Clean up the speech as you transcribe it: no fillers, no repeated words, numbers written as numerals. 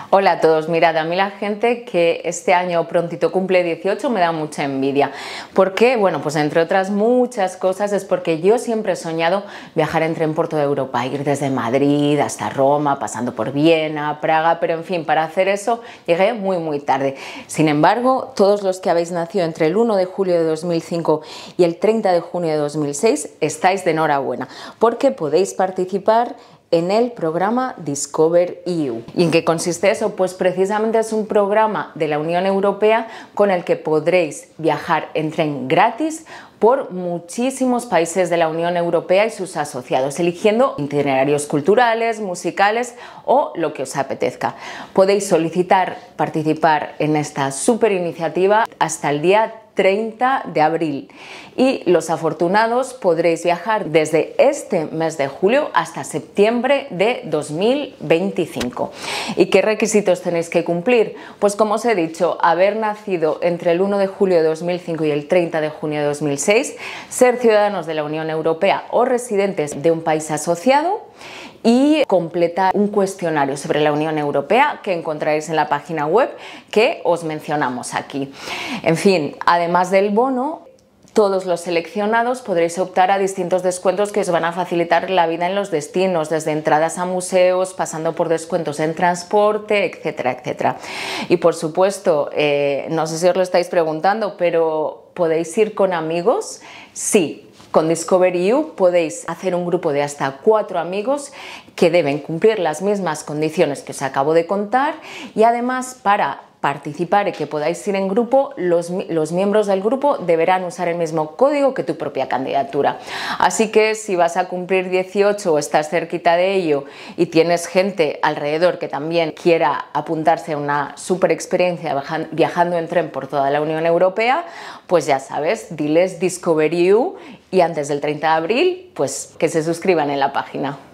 Hola a todos, mirad, a mí la gente que este año prontito cumple 18 me da mucha envidia. ¿Por qué? Bueno, pues entre otras muchas cosas es porque yo siempre he soñado viajar en tren por toda Europa, ir desde Madrid hasta Roma, pasando por Viena, Praga, pero en fin, para hacer eso llegué muy tarde. Sin embargo, todos los que habéis nacido entre el 1 de julio de 2005 y el 30 de junio de 2006 estáis de enhorabuena, porque podéis participar en el programa Discover EU. ¿Y en qué consiste eso? Pues precisamente es un programa de la Unión Europea con el que podréis viajar en tren gratis por muchísimos países de la Unión Europea y sus asociados, eligiendo itinerarios culturales, musicales o lo que os apetezca. Podéis solicitar participar en esta súper iniciativa hasta el día 30 de abril y los afortunados podréis viajar desde este mes de julio hasta septiembre de 2025. ¿Y qué requisitos tenéis que cumplir? Pues como os he dicho, haber nacido entre el 1 de julio de 2005 y el 30 de junio de 2006, ser ciudadanos de la Unión Europea o residentes de un país asociado y completar un cuestionario sobre la Unión Europea que encontraréis en la página web que os mencionamos aquí. En fin, además del bono, todos los seleccionados podréis optar a distintos descuentos que os van a facilitar la vida en los destinos, desde entradas a museos, pasando por descuentos en transporte, etcétera, etcétera. Y por supuesto, no sé si os lo estáis preguntando, pero ¿podéis ir con amigos? Sí. Con Discover EU podéis hacer un grupo de hasta 4 amigos que deben cumplir las mismas condiciones que os acabo de contar y además para participar y que podáis ir en grupo, los miembros del grupo deberán usar el mismo código que tu propia candidatura. Así que si vas a cumplir 18 o estás cerquita de ello y tienes gente alrededor que también quiera apuntarse a una super experiencia viajando en tren por toda la Unión Europea, pues ya sabes, diles Discover EU y antes del 30 de abril, pues que se suscriban en la página.